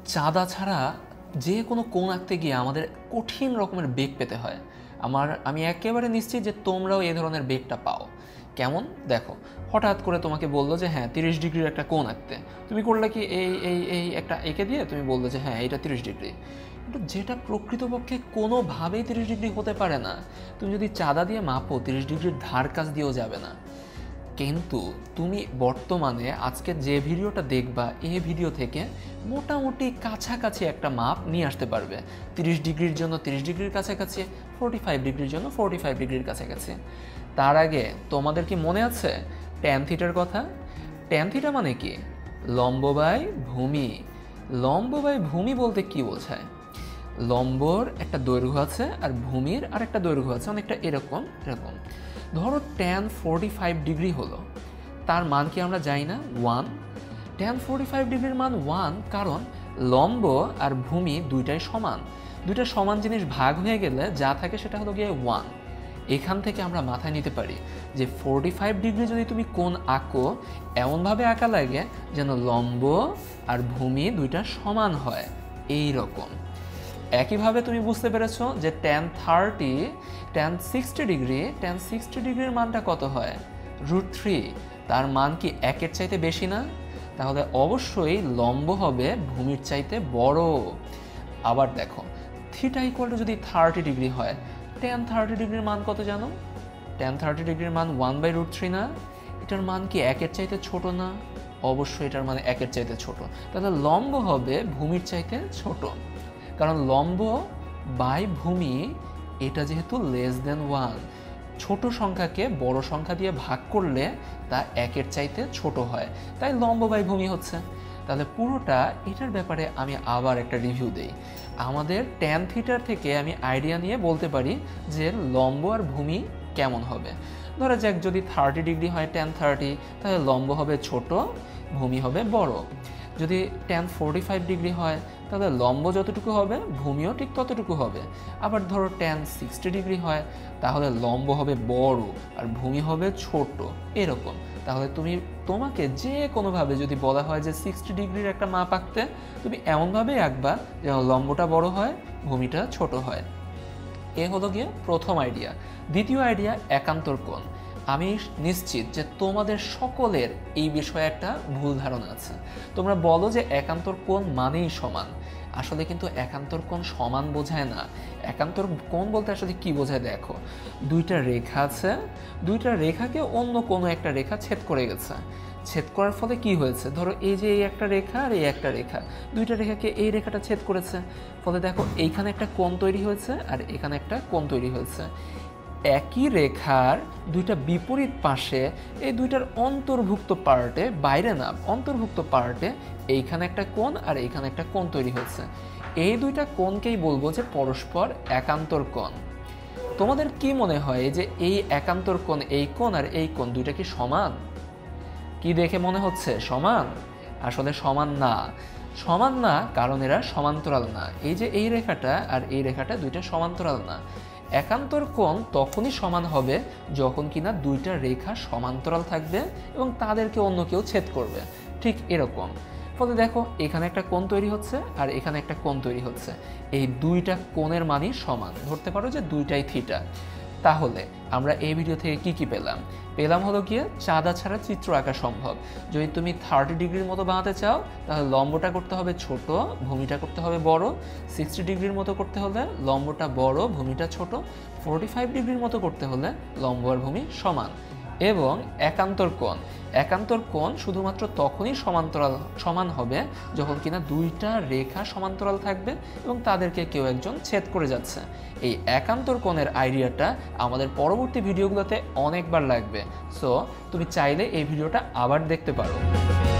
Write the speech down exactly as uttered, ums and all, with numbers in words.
চাঁদা ছাড়া যে কোনো কোণ আঁকতে গিয়ে আমাদের কঠিন রকমের বেগ পেতে হয়। আমার আমি একেবারে নিশ্চিত যে তোমরাও এই ধরনের বেগটা পাও। কেমন দেখো, হঠাৎ করে তোমাকে বললো যে হ্যাঁ তিরিশ ডিগ্রির একটা কোণ আঁকতে, তুমি করলে কি এই এই এই একটা এঁকে দিয়ে তুমি বললে যে হ্যাঁ এটা তিরিশ ডিগ্রি, কিন্তু যেটা প্রকৃতপক্ষে কোনোভাবেই তিরিশ ডিগ্রি হতে পারে না। তুমি যদি চাঁদা দিয়ে মাপো তিরিশ ডিগ্রির ধার কাছ দিয়েও যাবে না। কিন্তু তুমি বর্তমানে আজকে যে ভিডিওটা দেখবা এই ভিডিও থেকে মোটামুটি কাছাকাছি একটা মাপ নিয়ে আসতে পারবে। তিরিশ ডিগ্রির জন্য তিরিশ ডিগ্রির কাছাকাছি, ফোরটি ফাইভ ডিগ্রির জন্য ফোরটি ফাইভ ডিগ্রির কাছাকাছি। তার আগে তোমাদের কি মনে আছে ট্যান থিটার কথা? ট্যান থিটা মানে কি? লম্ব বাই ভূমি। লম্ব বাই ভূমি বলতে কি বোঝায়? লম্বর একটা দৈর্ঘ্য আছে আর ভূমির আর একটা দৈর্ঘ্য আছে, অনেকটা এরকম এরকম। ধরো ট্যান ফোরটি ফাইভ ডিগ্রি হলো, তার মান কি আমরা জানি না? ওয়ান। ট্যান ফোরটি ফাইভ ডিগ্রির মান ওয়ান, কারণ লম্ব আর ভূমি দুইটাই সমান। দুইটা সমান জিনিস ভাগ হয়ে গেলে যা থাকে সেটা হলো গিয়ে ওয়ান। এখান থেকে আমরা মাথায় নিতে পারি যে ফোরটি ফাইভ ডিগ্রি যদি তুমি কোণ আঁকো, এমনভাবে আঁকা লাগে যেন লম্ব আর ভূমি দুইটা সমান হয়, এই রকম। একইভাবে তুমি বুঝতে পেরেছো যে tan thirty tan sixty degree tan sixty ডিগ্রির মানটা কত হয়? Root three. তার মান কি একের চাইতে বেশি না? তাহলে অবশ্যই লম্ব হবে ভূমির চাইতে বড়। আবার দেখো থিটা ইকুয়াল টু যদি থার্টি ডিগ্রি হয়, ট্যান থার্টি ডিগ্রির মান কত জানো? ট্যান থার্টি ডিগ্রির মান ওয়ান বাই রুট থ্রি না? এটার মান কি একের চাইতে ছোট না? অবশ্যই এটার মানে একের চাইতে ছোট। তাহলে লম্ব হবে ভূমির চাইতে ছোট, কারণ লম্ব বাই ভূমি এটা যেহেতু লেস দেন ওয়ান, ছোট সংখ্যাকে বড় সংখ্যা দিয়ে ভাগ করলে তা একের চাইতে ছোট হয়, তাই লম্ব বাই ভূমি হচ্ছে। তাহলে পুরোটা এটার ব্যাপারে আমি আবার একটা রিভিউ দেই। আমাদের ট্যান থিটার থেকে আমি আইডিয়া নিয়ে বলতে পারি যে লম্ব আর ভূমি কেমন হবে। ধরা যাক যদি থার্টি ডিগ্রি হয় ট্যান থার্টি, তাহলে লম্ব হবে ছোট, ভূমি হবে বড়। যদি ট্যান ফোরটি ফাইভ ডিগ্রি হয়, তাহলে লম্ব যতটুকু হবে ভূমিও ঠিক ততটুকু হবে। আবার ধরো ট্যান সিক্সটি ডিগ্রি হয়, তাহলে লম্ব হবে বড় আর ভূমি হবে ছোট, এরকম। তাহলে তুমি তোমাকে যে কোনোভাবে যদি বলা হয় যে সিক্সটি ডিগ্রির একটা মাপ আঁকতে, তুমি এমনভাবেই আঁকবা যেন লম্বটা বড় হয়, ভূমিটা ছোট হয়। এ হলো গিয়ে প্রথম আইডিয়া। দ্বিতীয় আইডিয়া একান্তর কোণ। আমি নিশ্চিত যে তোমাদের সকলের এই বিষয়ে একটা ভুল ধারণা আছে। তোমরা বলো যে একান্তর কোণ মানেই সমান। আসলে কিন্তু একান্তর কোণ সমান বোঝায় না। একান্তর কোণ বলতে আসলে কি বোঝায় দেখো, দুইটা রেখা আছে, দুইটা রেখাকে অন্য কোনো একটা রেখা ছেদ করে গেছে। ছেদ করার ফলে কি হয়েছে? ধরো এই যে এই একটা রেখা আর এই একটা রেখা, দুইটা রেখাকে এই রেখাটা ছেদ করেছে, ফলে দেখো এইখানে একটা কোণ তৈরি হয়েছে আর এখানে একটা কোণ তৈরি হয়েছে। একই রেখার দুইটা বিপরীত পাশে এই দুইটার অন্তর্ভুক্ত পার্টে, বাইরে না অন্তর্ভুক্ত পার্টে, এইখানে একটা কোণ আর এইখানে একটা কোণ তৈরি হয়েছে। এই দুইটা কোণকেই বলবো যে পরস্পর একান্তর কোণ। তোমাদের কি মনে হয় যে এই একান্তর কোণ, এই কোণ আর এই কোণ দুইটা কি সমান? কি দেখে মনে হচ্ছে সমান? আসলে সমান না। সমান না কারণ এরা সমান্তরাল না। এই যে এই রেখাটা আর এই রেখাটা দুইটা সমান্তরাল না। একান্তর কোণ তখনই সমান হবে যখন কিনা দুইটা রেখা সমান্তরাল থাকবে এবং তাদেরকে অন্য কেউ ছেদ করবে, ঠিক এরকম। ফলে দেখো এখানে একটা কোণ তৈরি হচ্ছে আর এখানে একটা কোণ তৈরি হচ্ছে, এই দুইটা কোণের মানই সমান। ধরতে পারো যে দুইটাই থিটা। তাহলে আমরা এই ভিডিও থেকে কি কি পেলাম? পেলাম হলো গিয়ে চাঁদা ছাড়া চিত্র আঁকা সম্ভব। যদি তুমি থার্টি ডিগ্রির মতো বানাতে চাও, তাহলে লম্বটা করতে হবে ছোট, ভূমিটা করতে হবে বড়। সিক্সটি ডিগ্রির মতো করতে হলে লম্বটা বড়, ভূমিটা ছোট। ফোরটি ফাইভ ডিগ্রির মতো করতে হলে লম্ব আর ভূমি সমান। এবং একান্তর কোণ, একান্তর কোণ শুধুমাত্র তখনই সমান্তরাল সমান হবে যখন কিনা দুইটা রেখা সমান্তরাল থাকবে এবং তাদেরকে কেউ একজন ছেদ করে যাচ্ছে। এই একান্তর কোণের আইডিয়াটা আমাদের পরবর্তী ভিডিওগুলোতে অনেকবার লাগবে। সো তুমি চাইলে এই ভিডিওটা আবার দেখতে পারো।